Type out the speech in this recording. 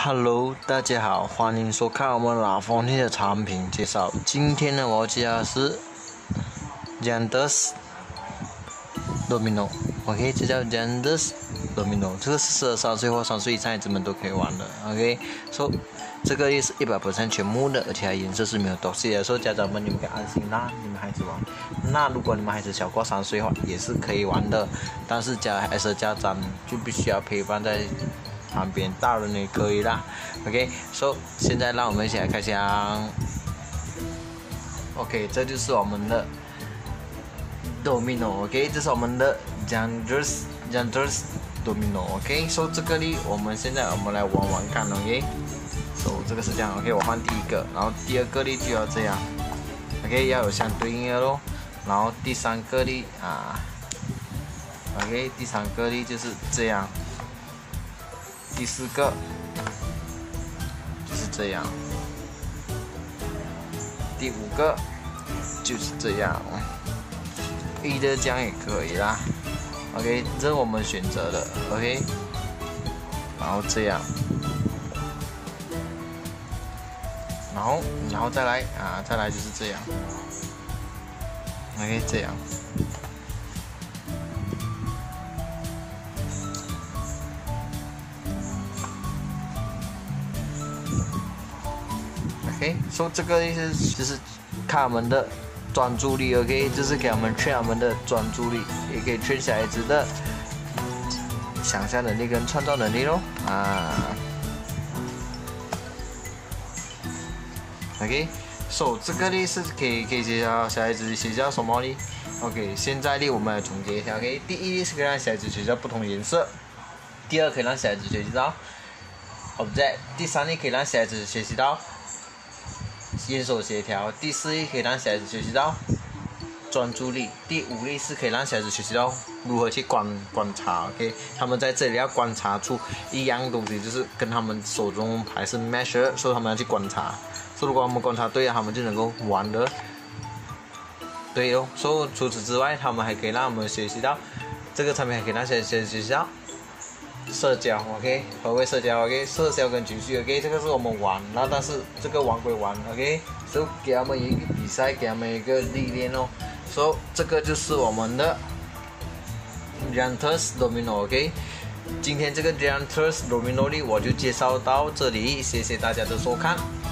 Hello， 大家好，欢迎收看我们拉风天的产品介绍。今天呢，我要介绍的是 Giantus Domino，OK， 这叫 Giantus Domino， 这个是适合3岁或3岁以上孩子们都可以玩的 ，OK。So 这个也是100%全木的，而且它颜色是没有东西的，所以家长们你们可以安心让你们孩子玩。那如果你们孩子小过3岁的话，也是可以玩的，但是孩子的家长就必须要陪伴在旁边，大人也可以啦。OK，so 现在让我们一起来开箱。OK， 这就是我们的 Domino。OK， 这是我们的 Giantus Domino。OK，so 这个呢，我们来玩玩看。OK，so 这个是这样。OK， 我换第一个，然后第二个呢就要这样。OK， 要有相对应的咯。然后第三个呢OK， 第三个呢就是这样。第四个就是这样，第五个就是这样，的这样也可以啦。OK， 这是我们选择的。OK， 然后这样，然后再来就是这样。OK， 这样。OK，so 这个意思就是看我们的专注力 ，OK， 就是给我们train我们的专注力，也可以train小孩子的想象能力跟创造能力咯。OK，so 这个呢是可以学小孩子学到什么呢 ？OK， 现在呢我们来总结一下。OK， 第一是可以让小孩子学到不同颜色，第二可以让小孩子学习到 object， 第三呢可以让小孩子学习到眼手协调，第4例可以让小孩子学习到专注力，第5例是可以让小孩子学习到如何去观察。OK， 他们在这里要观察出一样东西，就是跟他们手中牌是 measure， 所以他们要去观察。所以如果他们观察对了，他们就能够玩的对哦。所以除此之外，他们还可以让我们学习到这个产品，还可以让小孩子学习到社交 ，OK， 何谓社交 ？OK， 社交跟情绪 ，OK， 这个是我们玩，然后但是这个玩归玩 ，OK， 所以给他们一个比赛，给他们一个历练哦。所以这个就是我们的 Giantus Domino，OK， 今天这个 Giantus Domino 呢，我就介绍到这里，谢谢大家的收看。